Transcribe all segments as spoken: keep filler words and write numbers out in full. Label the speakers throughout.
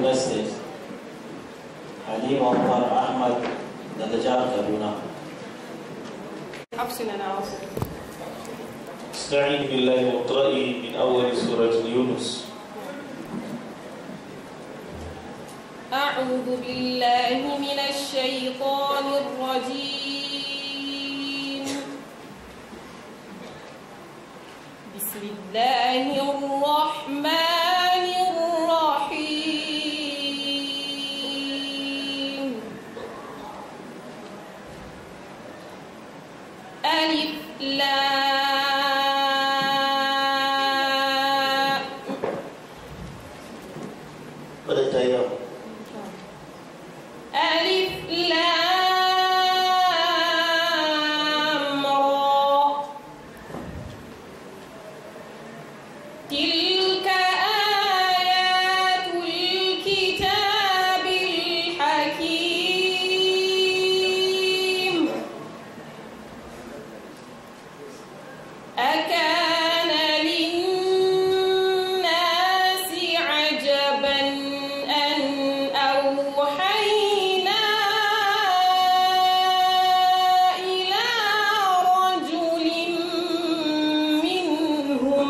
Speaker 1: Kaduna State, Halima Umar Ahmad daga jihar Kaduna.
Speaker 2: حفصنا نعوذ.
Speaker 3: استعين بالله واقرأي من أول سورة يونس.
Speaker 2: أعوذ بالله من الشيطان الرجيم. بسم الله الرحمن الرحيم. ألف لام.
Speaker 1: Pada saya,
Speaker 2: ألف لام را. تلك آيات الكتاب الحكيم. أكان للناس عجبا أن أوحينا إلى رجل منهم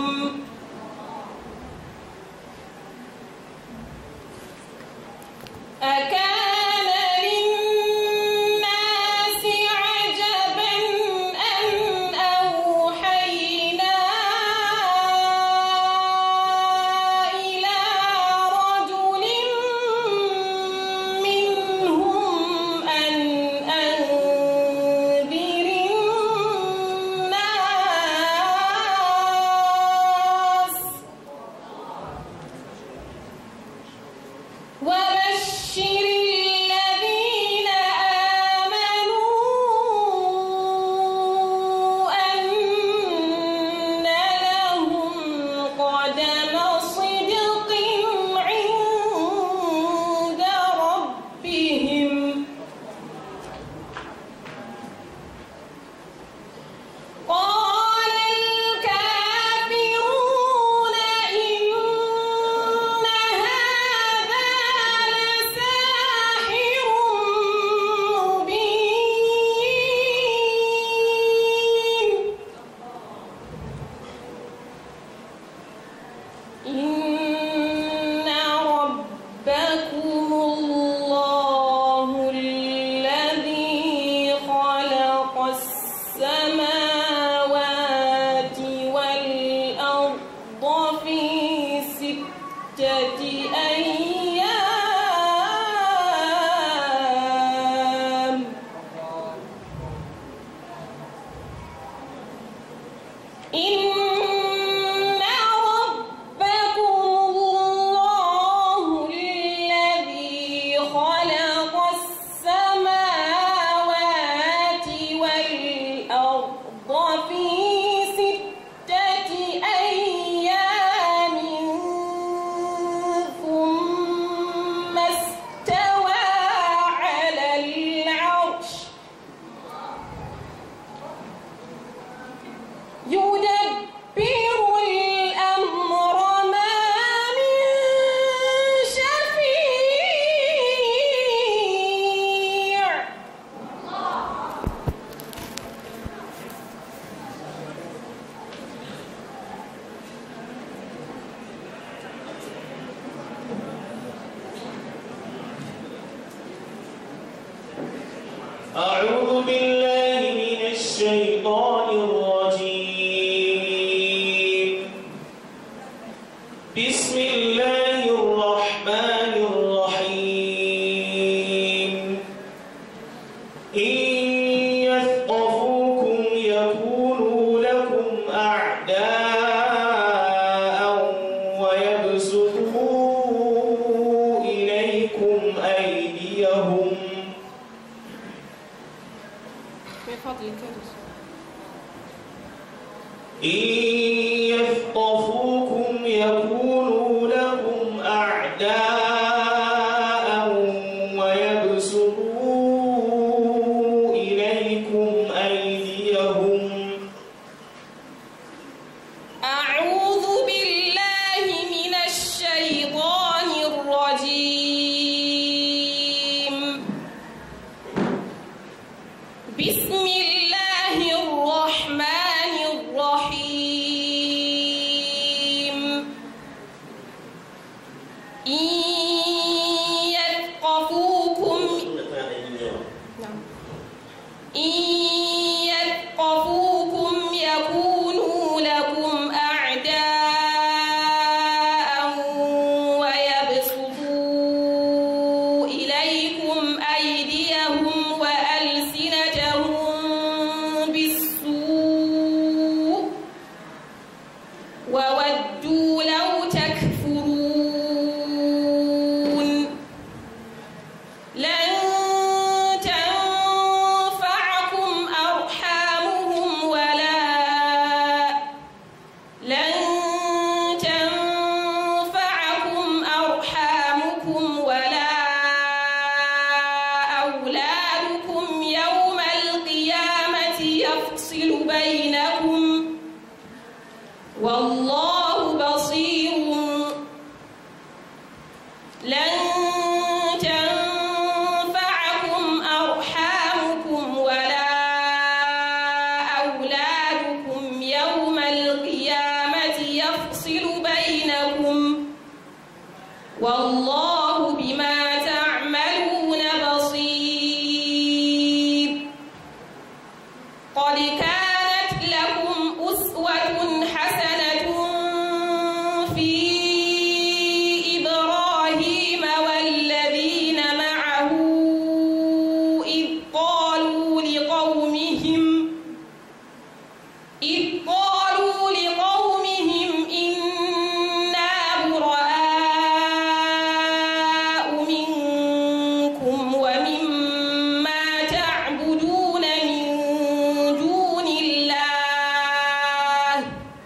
Speaker 2: أكان للناس عجبا أن أوحينا إلى رجل منهم أن أنذر الناس وبشر الذين آمنوا أن لهم قدم صدق عند ربهم. قال الكافرون إن هذا لساحر مبين. إن ربكم الله الذي خلق السماوات والأرض في ستة أيام إن ربكم الله الذي خلق السماوات والأرض في ستة أيام ثم استوى على العرش يدبر الأمر ما من شفيع
Speaker 3: أعوذ بالله من الشيطان الرجيم. بسم الله الرحمن الرحيم. إن يثقفوكم يكونوا لكم أعداء ويبسطوا إليكم أيديهم
Speaker 2: بفضلك يا رسول.
Speaker 3: إن يثقفوكم يكونوا لكم أعداء ويبسطوا إليكم أيديهم.
Speaker 2: أعوذ بالله من الشيطان الرجيم. إن يثقفوكم نعم. إن يثقفوكم يكونوا لكم أعداء ويبسطوا إليكم أيديهم وألسنتهم بالسوء وودوا لو تكفرون لن تنفعكم أرحامهم ولا لن تنفعكم أرحامكم ولا أولادكم يوم القيامة يفصل بينكم والله بصير لن تنفعكم أرحامكم ولا أولادكم يوم القيامة يفصل بينكم والله بما تعملون بصير قد كانت لكم أسوة حسنة في إبراهيم والذين معه إذ قالوا لقومهم إذ قالوا لقومهم إنا براء منكم ومما تعبدون من دون الله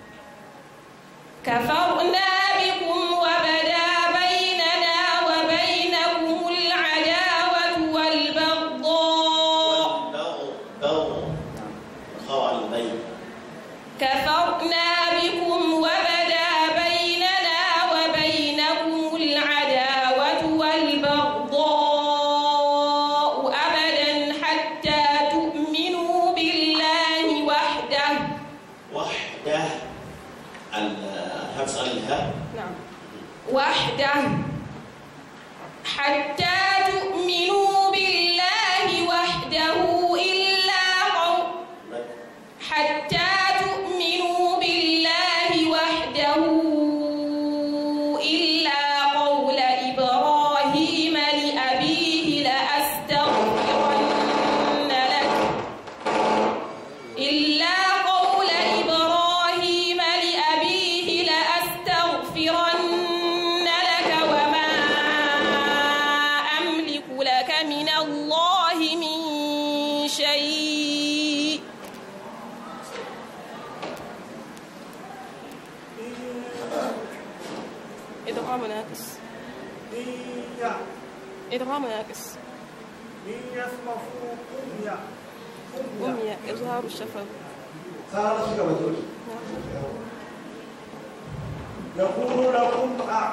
Speaker 2: كفرنا بكم وبدا بيننا وبينكم العداوة والبغضاء كفرنا بكم وبدا بيننا وبينكم العداوة والبغضاء أبدا حتى تؤمنوا بالله وحده
Speaker 1: وحده الهمس على الهاء
Speaker 2: نعم وحده حتى تؤمنوا بالله وحده إلا قول حتى تؤمنوا بالله وحده إلا قول إبراهيم لأبيه لأستغفرن لك إلا قول إبراهيم لأبيه لأستغفرن لك وما أملك لك من الله من شيء إدغام ناقص إدغام ناقص
Speaker 4: إن يسمفوكم يا
Speaker 2: أمي إظهار الشفوي
Speaker 4: صار شيء وجود يقول لكم أ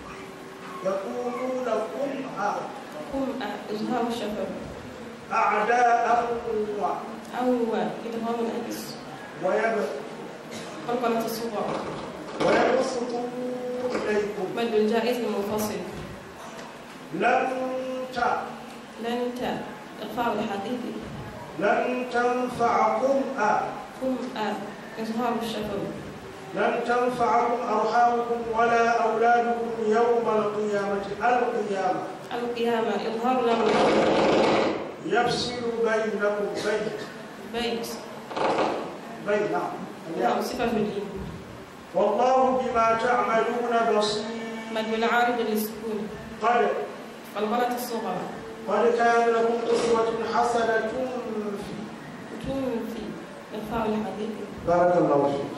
Speaker 4: يقول لكم أ
Speaker 2: قم إظهار الشفوي
Speaker 4: أعداء و
Speaker 2: أو إدغام ناقص
Speaker 4: ويب
Speaker 2: قلقلة الصغرى
Speaker 4: ويبسطوا إليكم
Speaker 2: مد الجائز المنفصل
Speaker 4: لن ت
Speaker 2: لن ت إخفاء الحقيقي
Speaker 4: لن تنفعكم أ
Speaker 2: قم إظهار الشفوي
Speaker 4: لن تنفعكم أرحامكم ولا أولادكم يوم القيامة القيامة
Speaker 2: القيامة إظهار له
Speaker 4: يفصل بينكم بين
Speaker 2: بيت
Speaker 4: بين نعم
Speaker 2: نعم صفة الدين
Speaker 4: والله بما تعملون بصير
Speaker 2: مد العارض للسكون
Speaker 4: قد
Speaker 2: قلقلة الصغرى
Speaker 4: قد كان لكم أسوة حسنة في
Speaker 2: تنفي إخفاء الحقيقي
Speaker 4: بارك الله فيك